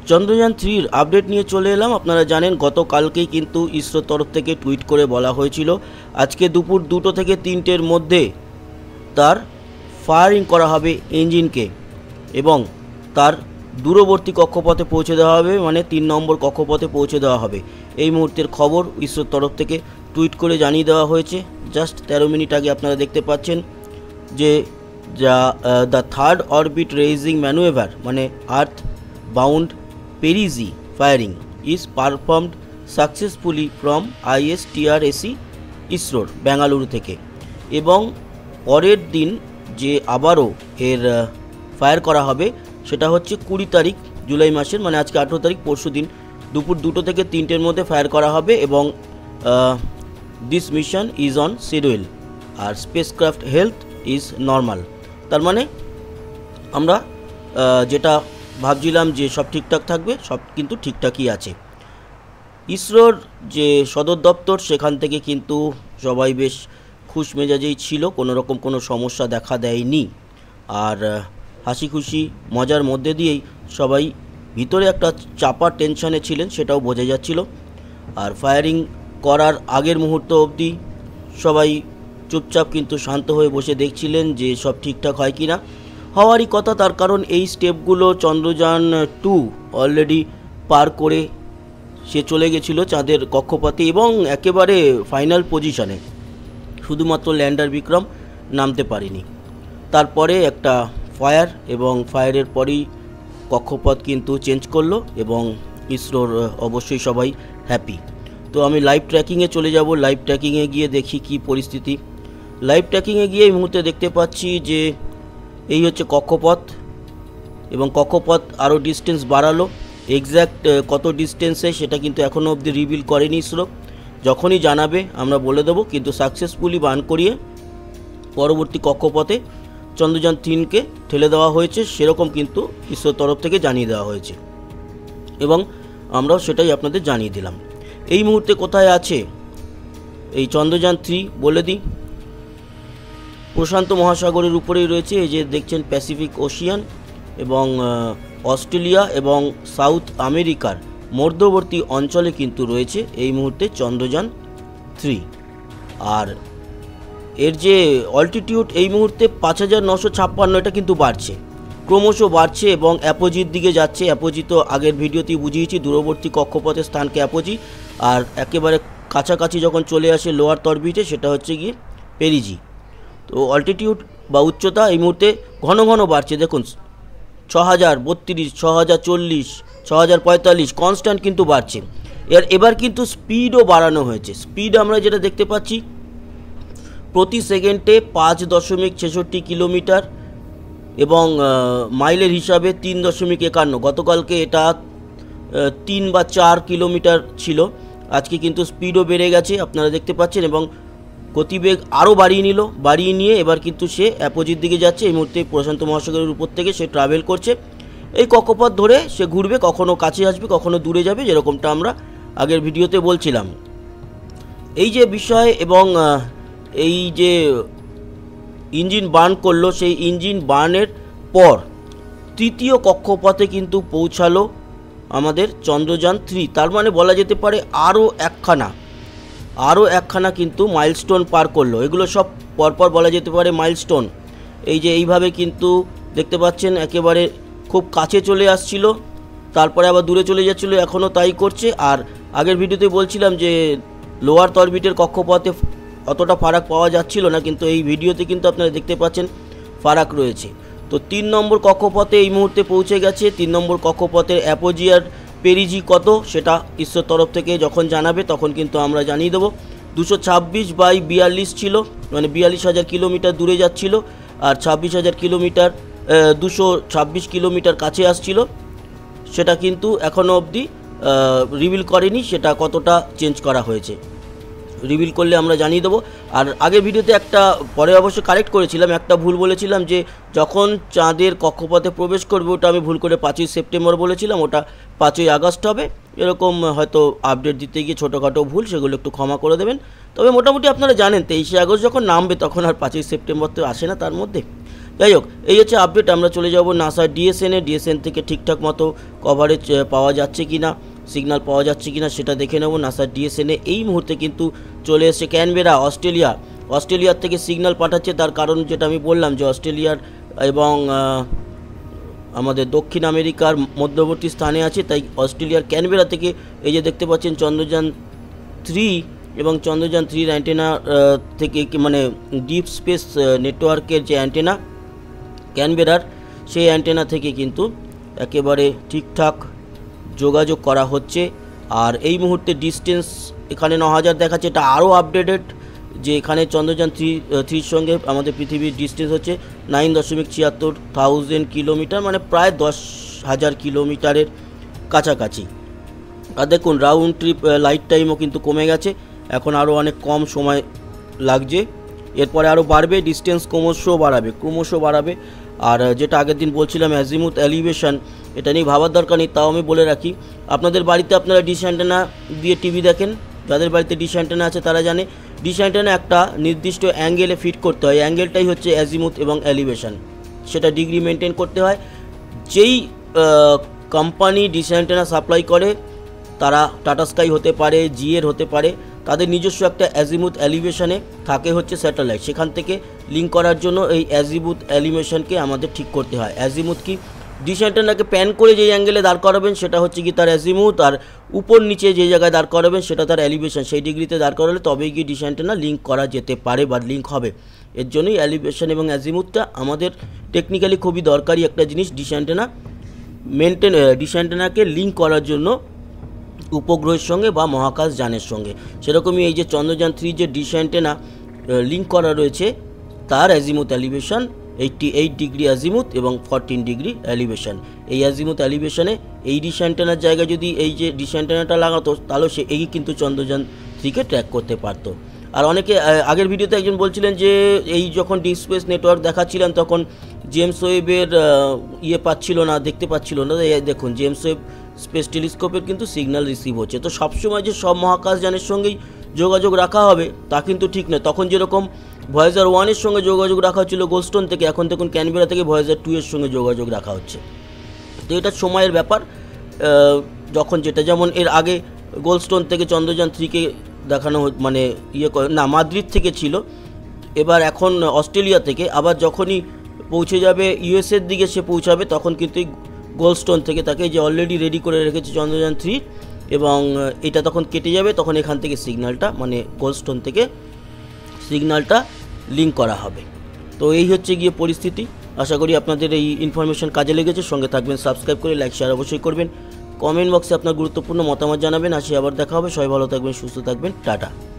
Chandrayaan 3 update নিয়ে চলে এলাম। আপনারা জানেন গতকালকেই কিন্তু ইসরোর তরফ থেকে টুইট করে বলা হয়েছিল আজকে দুপুর 2টো থেকে 3টের মধ্যে তার ফায়ারিং করা হবে ইঞ্জিনকে এবং তার দূরবর্তী কক্ষপথে পৌঁছে দেওয়া হবে, মানে 3 নম্বর কক্ষপথে পৌঁছে দেওয়া হবে। এই মুহূর্তের খবর ইসরোর তরফ থেকে টুইট করে জানিয়ে দেওয়া হয়েছে। জাস্ট 13 মিনিট আগে আপনারা দেখতে পাচ্ছেন যে the third orbit raising manoeuvre মানে earth bound perigee firing is performed successfully from ISTRAC ইসরোর বেঙ্গালুরু থেকে। এবং পরের দিন যে আবারও এর ফায়ার করা হবে সেটা হচ্ছে 20 তারিখ জুলাই মাসের, মানে আজকে 18 তারিখ, পরশু দিন দুপুর 2টো থেকে 3টের মধ্যে ফায়ার করা হবে এবং this mission is on schedule আর স্পেসক্রাফট হেলথ ইজ নর্মাল। তার মানে আমরা যেটা ভাবছিলাম যে সব ঠিকঠাক থাকবে, সব কিন্তু ঠিকঠাকই আছে। ইসরোর যে সদর দপ্তর সেখান থেকে কিন্তু সবাই বেশ খুশ মেজাজেই ছিল, কোনো রকম কোনো সমস্যা দেখা দেয়নি। আর হাসি খুশি মজার মধ্যে দিয়েই সবাই ভিতরে একটা চাপা টেনশনে ছিলেন, সেটাও বোঝা যাচ্ছিল। আর ফায়ারিং করার আগের মুহূর্ত অবধি সবাই চুপচাপ কিন্তু শান্ত হয়ে বসে দেখছিলেন যে সব ঠিকঠাক হয় কি না। হওয়ারই কথা, তার কারণ এই স্টেপগুলো চন্দ্রযান 2 অলরেডি পার করে সে চলে গেছিলো চাঁদের কক্ষপথে এবং একেবারে ফাইনাল পজিশনে, শুধুমাত্র ল্যান্ডার বিক্রম নামতে পারেনি। তারপরে একটা ফায়ার এবং ফায়ারের পরেই কক্ষপথ কিন্তু চেঞ্জ করলো এবং ইসরোর অবশ্যই সবাই হ্যাপি। তো আমি লাইভ ট্র্যাকিংয়ে চলে যাব। লাইভ ট্র্যাকিংয়ে গিয়ে দেখি কি পরিস্থিতি। লাইভ ট্র্যাকিংয়ে গিয়ে এই মুহূর্তে দেখতে পাচ্ছি যে এই হচ্ছে কক্ষপথ এবং কক্ষপথ আরও ডিস্টেন্স বাড়ালো। এক্স্যাক্ট কত ডিস্টেন্সে সেটা কিন্তু এখনও অবধি রিভিল করেনি ইসরো। যখনই জানাবে আমরা বলে দেবো, কিন্তু সাকসেসফুলি বান করিয়ে পরবর্তী কক্ষপথে চন্দ্রযান 3কে ঠেলে দেওয়া হয়েছে, সেরকম কিন্তু ইসরোর তরফ থেকে জানিয়ে দেওয়া হয়েছে এবং আমরাও সেটাই আপনাদের জানিয়ে দিলাম। এই মুহূর্তে কোথায় আছে এই চন্দ্রযান 3 বলে দিই। প্রশান্ত মহাসাগরের উপরেই রয়েছে, এই যে দেখছেন প্যাসিফিক ওশিয়ান এবং অস্ট্রেলিয়া এবং সাউথ আমেরিকার মধ্যবর্তী অঞ্চলে কিন্তু রয়েছে এই মুহূর্তে চন্দ্রযান 3। আর এর যে অল্টিটিউড এই মুহূর্তে 5956, এটা কিন্তু বাড়ছে, ক্রমশ বাড়ছে এবং অ্যাপোজির দিকে যাচ্ছে। অ্যাপোজি তো আগের ভিডিওতেই বুঝিয়েছি, দূরবর্তী কক্ষপথের স্থানকে অ্যাপোজি, আর একেবারে কাছাকাছি যখন চলে আসে লোয়ার অরবিটে সেটা হচ্ছে গিয়ে পেরিজি। তো অল্টিটিউড বা উচ্চতা এই মুহূর্তে ঘন ঘন বাড়ছে। দেখুন 6032, 6040, 6045 কনস্ট্যান্ট কিন্তু বাড়ছে। এবার কিন্তু স্পিডও বাড়ানো হয়েছে। স্পিড আমরা যেটা দেখতে পাচ্ছি প্রতি সেকেন্ডে 5.66 কিলোমিটার এবং মাইলের হিসাবে 3.51। গতকালকে এটা 3 বা 4 কিলোমিটার ছিল, আজকে কিন্তু স্পিডও বেড়ে গেছে আপনারা দেখতে পাচ্ছেন এবং গতিবেগ আরও বাড়িয়ে নিয়ে এবার কিন্তু সে অ্যাপোজিট দিকে যাচ্ছে। এই মুহূর্তে প্রশান্ত মহাসাগরের উপর থেকে সে ট্রাভেল করছে। এই কক্ষপথ ধরে সে ঘুরবে, কখনো কাছে আসবে কখনো দূরে যাবে, যেরকমটা আমরা আগের ভিডিওতে বলছিলাম। এই যে বিষয় এবং এই যে ইঞ্জিন বার্ন করলো, সেই ইঞ্জিন বার্নের পর তৃতীয় কক্ষপথে কিন্তু পৌঁছালো আমাদের চন্দ্রযান 3। তার মানে বলা যেতে পারে আরও একখানা কিন্তু মাইলস্টোন পার করলো। এগুলো সব পরপর বলা যেতে পারে মাইলস্টোন। এই যে এইভাবে কিন্তু দেখতে পাচ্ছেন একেবারে খুব কাছে চলে আসছিল, তারপরে আবার দূরে চলে যাচ্ছিলো, এখনও তাই করছে। আর আগের ভিডিওতে বলছিলাম যে লোয়ার অরবিটের কক্ষপথে অতটা ফারাক পাওয়া যাচ্ছিল না, কিন্তু এই ভিডিওতে কিন্তু আপনারা দেখতে পাচ্ছেন ফারাক রয়েছে। তো 3 নম্বর কক্ষপথে এই মুহূর্তে পৌঁছে গেছে। 3 নম্বর কক্ষপথের অ্যাপোজিয়ার পেরিজি কত সেটা ইসরোর তরফ থেকে যখন জানাবে তখন কিন্তু আমরা জানিয়ে দেবো। 226/42 ছিল, মানে 42,000 কিলোমিটার দূরে যাচ্ছিল আর 26,000 কিলোমিটার 226 কিলোমিটার কাছে আসছিল। সেটা কিন্তু এখনও অবধি রিভিল করেনি সেটা কতটা চেঞ্জ করা হয়েছে, রিভিল করলে আমরা জানিয়ে দেবো। আর আগের ভিডিওতে একটা পরে অবশ্য কারেক্ট করেছিলাম, একটা ভুল বলেছিলাম যে যখন চাঁদের কক্ষপথে প্রবেশ করবে ওটা আমি ভুল করে 5ই সেপ্টেম্বর বলেছিলাম, ওটা 5ই আগস্ট হবে। এরকম হয়তো আপডেট দিতে গিয়ে ছোটোখাটো ভুল, সেগুলো একটু ক্ষমা করে দেবেন। তবে মোটামুটি আপনারা জানেন 23শে আগস্ট যখন নামবে তখন আর 5ই সেপ্টেম্বর তো আসে না তার মধ্যে। যাই হোক, এই হচ্ছে আপডেট। আমরা চলে যাব নাসার ডিএসএন থেকে ঠিকঠাক মতো কভারেজ পাওয়া যাচ্ছে কি না, সিগন্যাল পাওয়া যাচ্ছে কি না সেটা দেখে নেব। নাসার ডিএসএনে এই মুহূর্তে কিন্তু চলে এসেছে ক্যানবেরা, অস্ট্রেলিয়ার থেকে সিগন্যাল পাঠাচ্ছে। তার কারণ যেটা আমি বললাম যে অস্ট্রেলিয়ার এবং আমাদের দক্ষিণ আমেরিকার মধ্যবর্তী স্থানে আছে, তাই অস্ট্রেলিয়ার ক্যানবেরা থেকে এই যে দেখতে পাচ্ছেন চন্দ্রযান 3 এবং চন্দ্রযান 3 অ্যান্টেনা থেকে মানে ডিপ স্পেস নেটওয়ার্কের যে অ্যান্টেনা ক্যানবেরার, সেই অ্যান্টেনা থেকে কিন্তু একেবারে ঠিকঠাক যোগাযোগ করা হচ্ছে। আর এই মুহূর্তে ডিস্টেন্স এখানে 9000 দেখাচ্ছে, এটা আরও আপডেটেড যে এখানে চন্দ্রযান 3 সঙ্গে আমাদের পৃথিবীর ডিস্টেন্স হচ্ছে 9.76,000 কিলোমিটার, মানে প্রায় 10,000 কিলোমিটারের কাছাকাছি। আর দেখুন রাউন্ড ট্রিপ লাইট টাইমও কিন্তু কমে গেছে, এখন আরও অনেক কম সময় লাগছে, এরপরে আরও বাড়বে, ডিস্টেন্স ক্রমশ বাড়াবে। আর যেটা আগের দিন বলছিলাম অ্যাজিমুথ এলিভেশন, এটা নিয়ে ভাবার দরকার নেই, তাও আমি বলে রাখি। আপনাদের বাড়িতে আপনারা ডিশ অ্যান্টেনা দিয়ে টিভি দেখেন, যাদের বাড়িতে ডিশ অ্যান্টেনা আছে তারা জানে ডিশ অ্যান্টেনা একটা নির্দিষ্ট অ্যাঙ্গেলে ফিট করতে হয়, অ্যাঙ্গেলটাই হচ্ছে অ্যাজিমুথ এবং এলিভেশন, সেটা ডিগ্রি মেনটেন করতে হয়। যেই কোম্পানি ডিশ অ্যান্টেনা সাপ্লাই করে তারা টাটা স্কাই হতে পারে, জিএর হতে পারে, তাদের নিজস্ব একটা অ্যাজিমুথ এলিভেশনে থাকে হচ্ছে স্যাটেলাইট, সেখান থেকে লিঙ্ক করার জন্য এই অ্যাজিমুথ এলিভেশনকে আমাদের ঠিক করতে হয়। অ্যাজিমুথ কি, ডিশ অ্যান্টেনাকে প্যান করে যেই অ্যাঙ্গেলে দাঁড় করাবেন সেটা হচ্ছে কি তার অ্যাজিমুথ, আর উপর নিচে যে জায়গায় দাঁড় করাবেন সেটা তার এলিভেশন, সেই ডিগ্রিতে দাঁড় করালে তবেই গিয়ে ডিশ অ্যান্টেনা লিঙ্ক করা যেতে পারে বা লিঙ্ক হবে। এর জন্যই এলিভেশন এবং অ্যাজিমুথটা আমাদের টেকনিক্যালি খুবই দরকারি একটা জিনিস ডিশ অ্যান্টেনা ডিশ অ্যান্টেনাকে লিঙ্ক করার জন্য উপগ্রহের সঙ্গে বা মহাকাশ যানের সঙ্গে। সেরকমই এই যে চন্দ্রযান 3 যে ডিশ অ্যান্টেনা লিঙ্ক করা রয়েছে তার অ্যাজিমুথ এলিভেশন 88 ডিগ্রি অ্যাজিমুথ এবং 14 ডিগ্রি এলিভেশন। এই অ্যাজিমুথ এলিভেশনে এই ডিশ অ্যান্টেনার জায়গায় যদি এই যে ডিশ অ্যান্টেনাটা লাগাতো তাহলে সে এই কিন্তু চন্দ্রযান 3কে ট্র্যাক করতে পারতো। আর অনেকে আগের ভিডিওতে একজন বলছিলেন যে এই যখন ডিপ স্পেস নেটওয়ার্ক দেখাচ্ছিলেন তখন জেমস ওয়েবের পাচ্ছিল না, দেখতে পাচ্ছিল না। দেখুন জেমস ওয়েব স্পেস টেলিস্কোপের কিন্তু সিগন্যাল রিসিভ হচ্ছে। তো সবসময় যে সব মহাকাশযানের সঙ্গেই যোগাযোগ রাখা হবে তা কিন্তু ঠিক নয়। তখন যেরকম ভয়েজার 1-এর সঙ্গে যোগাযোগ রাখা হচ্ছিল গোল্ডস্টোন থেকে, এখন দেখুন ক্যানবেরা থেকে ভয়েজার 2-এর সঙ্গে যোগাযোগ রাখা হচ্ছে। তো এটা সময়ের ব্যাপার, যখন যেটা যেমন এর আগে গোল্ডস্টোন থেকে চন্দ্রযান 3কে দেখানো মানে মাদ্রিদ থেকে ছিল, এবার এখন অস্ট্রেলিয়া থেকে, আবার যখনই পৌঁছে যাবে ইউএসএর দিকে সে পৌঁছাবে তখন কিন্তু গোল্ডস্টোন থেকে তাকে যে অলরেডি রেডি করে রেখেছে চন্দ্রযান 3, এবং এটা তখন কেটে যাবে, তখন এখান থেকে সিগন্যালটা মানে গোল্ডস্টোন থেকে সিগন্যালটা লিঙ্ক করা হবে। তো এই হচ্ছে গিয়ে পরিস্থিতি। আশা করি আপনাদের এই ইনফরমেশন কাজে লেগেছে। সঙ্গে থাকবেন, সাবস্ক্রাইব করে লাইক শেয়ার অবশ্যই করবেন, কমেন্ট বক্সে আপনার গুরুত্বপূর্ণ মতামত জানাবেন। আসি আবার দেখা হবে, সবাই ভালো থাকবেন, সুস্থ থাকবেন, টাটা।